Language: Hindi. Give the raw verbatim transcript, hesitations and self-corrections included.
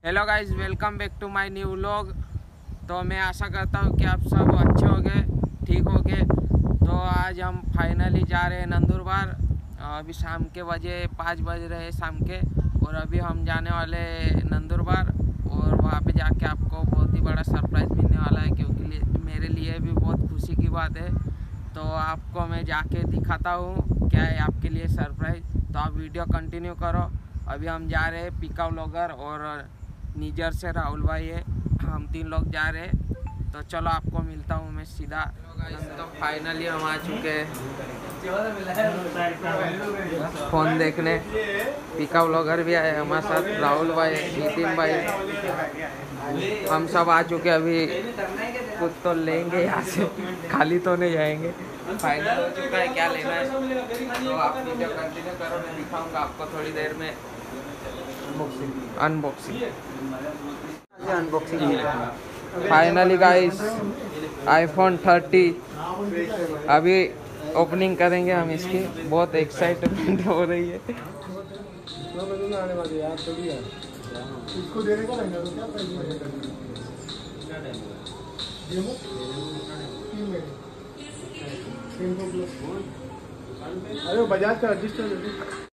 Hello guys, welcome back to my new vlog. तो मैं आशा करता हूँ कि आप सब अच्छे हो गए, ठीक हो गए। तो आज हम फाइनली जा रहे हैं नंदुरबार। अभी शाम के बजे पाँच बज रहे हैं शाम के, और अभी हम जाने वाले नंदुरबार। और वहाँ पे जाके आपको बहुत ही बड़ा सरप्राइज़ मिलने वाला है, क्योंकि लिए, मेरे लिए भी बहुत खुशी की बात है। तो आपको मैं जाके दिखाता हूँ क्या है आपके लिए सरप्राइज़। तो आप वीडियो कंटिन्यू करो। अभी हम जा रहे हैं, पिका व्लॉगर और निजर से राहुल भाई है, हम तीन लोग जा रहे हैं। तो चलो आपको मिलता हूँ मैं सीधा। तो फाइनली हम आ चुके हैं फ़ोन देखने। पिका व्लॉगर भी आए हमारे साथ, राहुल भाई, नितिन भाई, हम सब आ चुके। अभी कुछ तो लेंगे यहाँ से, खाली तो नहीं जाएंगे। फाइनल हो चुका है, क्या लेना है तो आप वीडियो कंटिन्यू करो, मैं दिखाऊंगा आपको थोड़ी देर में unboxing unboxing finally guys, iPhone thirty अभी ओपनिंग करेंगे हम इसकी। बहुत एक्साइटमेंट हो रही है। अरे बजाज का रजिस्टर